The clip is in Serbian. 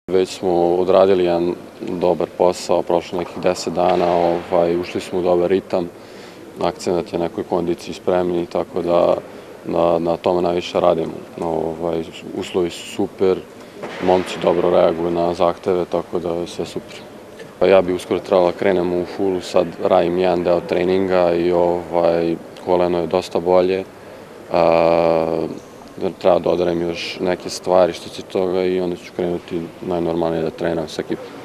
Već smo odradili jedan dobar posao, prošlo nekih 10 dana, ušli smo u dobar ritam, akcenat je nekoj kondiciji spremni, tako da na tome najviše radimo. Uslovi su super, momci dobro reaguju na zahteve, tako da je sve super. Ja bi uskoro trebala krenem u fullu, sad radim jedan deo treninga i koleno je dosta bolje. Treba da odradim još neke stvari što se toga i onda ću krenuti najnormalnije da trenam sa ekipom.